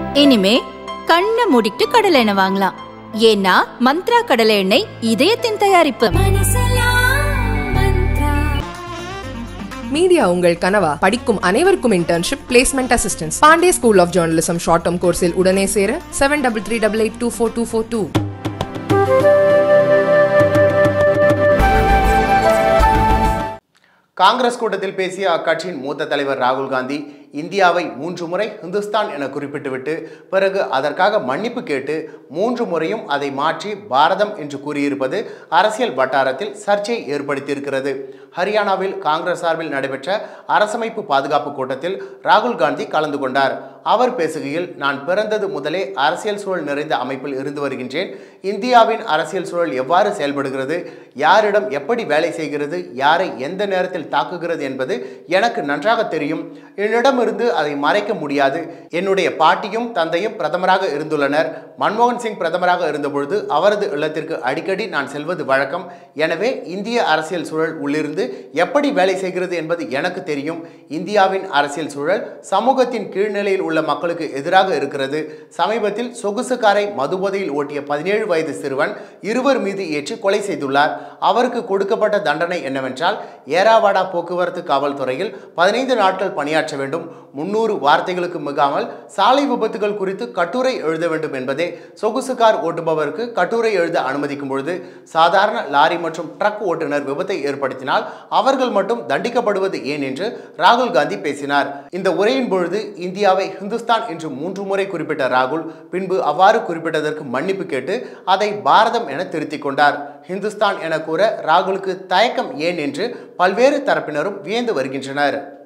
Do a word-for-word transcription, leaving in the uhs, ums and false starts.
இனிமே கண்ணை மூடிட்டு கடலை எண்ணெய் வாங்கலாம். ஏன்னா மந்த்ரா கடலை எண்ணெய் இதயத்தின் தயாரிப்பு. மீடியா உங்கள் கனவா? படிக்கும் அனைவருக்கும் internship, placement assistance. Pandey school of journalism short term கோர்ஸில் உடனே சேர seven double three double eight two four two four two. Congress கூட்டத்தில் பேசிய அக்கட்சியின் மூத்த தலைவர் ராகுல் காந்தி இந்தியாவை மூன்று முறை இந்துஸ்தான் என குறிப்பிட்டுவிட்டு பிறகு அதற்காக மன்னிப்பு கேட்டு மூன்று முறையும் அதை மாற்றி பாரதம் என்று கூறியிருப்பது அரசியல் வட்டாரத்தில் சர்ச்சையை ஏற்படுத்தியிருக்கிறது. ஹரியானாவில் காங்கிரஸ் சார்பில் நடைபெற்ற அரசமைப்பு பாதுகாப்பு கூட்டத்தில் ராகுல் காந்தி கலந்து கொண்டார். அவர் பேசுகையில், நான் பிறந்தது முதலே அரசியல் சூழல் நிறைந்த அமைப்பில் இருந்து வருகின்றேன். இந்தியாவின் அரசியல் சூழல் எவ்வாறு செயல்படுகிறது, யாரிடம் எப்படி வேலை செய்கிறது, யாரை எந்த நேரத்தில் தாக்குகிறது என்பது எனக்கு நன்றாக தெரியும். என்னிடமிருந்து அதை மறைக்க முடியாது. என்னுடைய பாட்டியும் தந்தையும் பிரதமராக இருந்துள்ளனர். மன்மோகன் சிங் பிரதமராக இருந்தபொழுது அவரது இல்லத்திற்கு அடிக்கடி நான் செல்வது வழக்கம். எனவே இந்திய அரசியல் சூழல் உள்ளிருந்து எப்படி வேலை செய்கிறது என்பது எனக்கு தெரியும். இந்தியாவின் அரசியல் சூழல் சமூகத்தின் கீழ்நிலையில் உள்ள மக்களுக்கு எதிராக இருக்கிறது. சமீபத்தில் சொகுசு காரை மதுபோதையில் ஓட்டிய பதினேழு வயது சிறுவன் இருவர் மீது ஏற்றி கொலை செய்துள்ளார். அவருக்கு கொடுக்கப்பட்ட தண்டனை என்னவென்றால், ஏராவாடா போக்குவரத்து காவல்துறையில் பதினைந்து நாட்கள் பணியாற்ற வேண்டும், முன்னூறு வார்த்தைகளுக்கு மிகாமல் சாலை விபத்துகள் குறித்து கட்டுரை எழுத வேண்டும் என்பதே. சொகுசு கார் ஓட்டுபவருக்கு கட்டுரை எழுத அனுமதிக்கும் பொழுது சாதாரண லாரி மற்றும் ட்ரக் ஓட்டுநர் விபத்தை ஏற்படுத்தினால் அவர்கள் மட்டும் தண்டிக்கப்படுவது ஏன் என்று ராகுல் காந்தி பேசினார். இந்த உரையின் பொழுது இந்தியாவை ஹிந்துஸ்தான் என்று மூன்று முறை குறிப்பிட்ட ராகுல் பின்பு அவ்வாறு குறிப்பிட்டதற்கு மன்னிப்பு கேட்டு அதை பாரதம் என திருத்திக் கொண்டார். ஹிந்துஸ்தான் என கூற ராகுலுக்கு தயக்கம் ஏன் என்று பல்வேறு தரப்பினரும் வியந்து வருகின்றனர்.